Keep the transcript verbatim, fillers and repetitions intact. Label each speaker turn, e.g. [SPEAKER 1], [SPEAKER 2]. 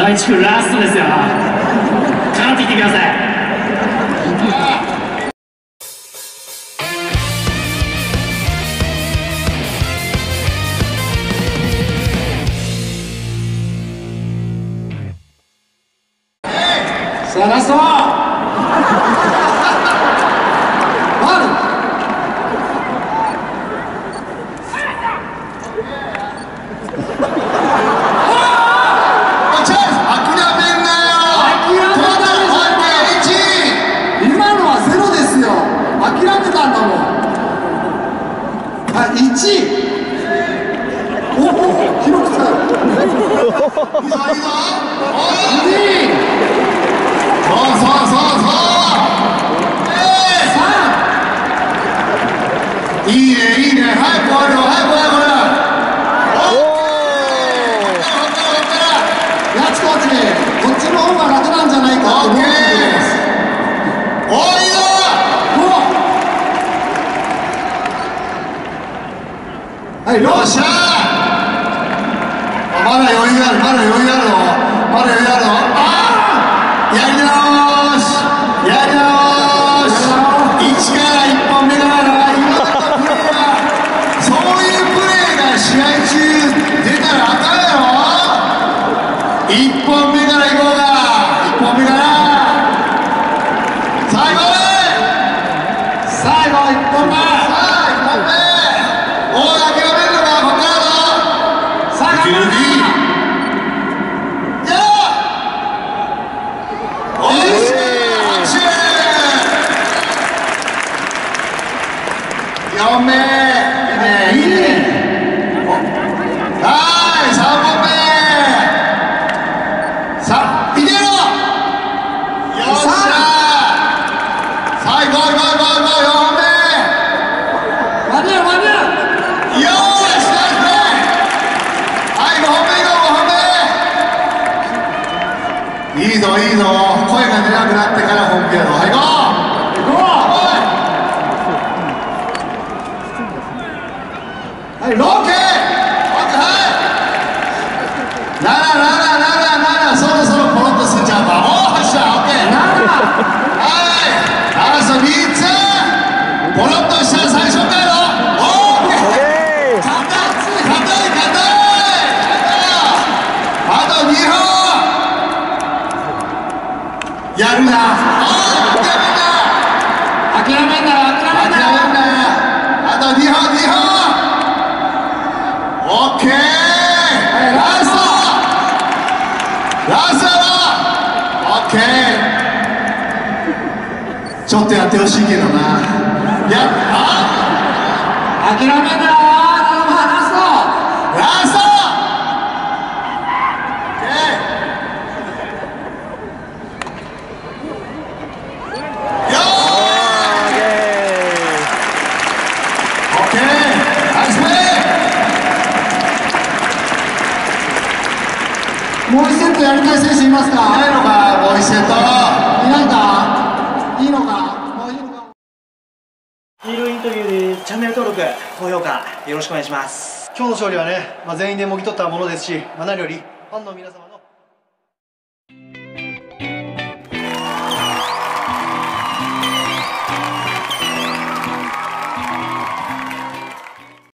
[SPEAKER 1] だいいち組ラストですよ。かかってきてください。
[SPEAKER 2] さあラストファウル。今のはゼロですよ。諦めたんだもん。あ、いち。おお、記録さん。いいぞいいぞ。に。そうそうそうそう。えー、さん。いいねいいね。早く終わるよ早く終わるよ。やつコーチ、こっちの方が楽なんじゃないかって思ってくれます。おいいぞ。はい、よっしゃー。まだ余裕あるまだ余裕あるのまだ余裕あるの。あーやり直しやり直し。いちからいっぽんめからな。今のプレーはそういうプレーが試合中出たらあかんやろ。いっぽんめからいこうか。いっぽんめから最後最後いっぽんめ。さあいっぽんめ。おい諦めるのか。こっからだぞ。さあ頑張る。よんめいいねいいね。はいさんぼんめ。さあいけろ。よっしゃさあいこういこういこういこう。よんほんめ間に合う間に合う。よーしナイスプレー。はいごほんめいこうごほんめ。いいぞいいぞ。声が出なくなってから本気やぞ。はい行こうはい、ロッケーロッケー。はいななななななな。そろそろポロッとすんちゃうか。おーっしゃオッケーなな。はいラストみっつ。ポロッとしたら最初からのオッケー。硬い硬い硬い。あとにほんやるな。おー諦めんな諦めんな諦めんな諦めんな。あとにほんにほん。オッケー、はい、ラストラストオッケー。ちょっとやってほしいけどな。やっあ諦めんなよ。ラストラストオッケー。よーオッケーナイスプレー。もう一セットやりたい選手いますか。いないのか。もう一セットいないか。いいのかもういいのか。
[SPEAKER 3] ヒーローインタビューでチャンネル登録高評価よろしくお願いします。
[SPEAKER 4] 今日の勝利はね、まあ、全員でもぎ取ったものですし、まあ、何よりファンの皆様の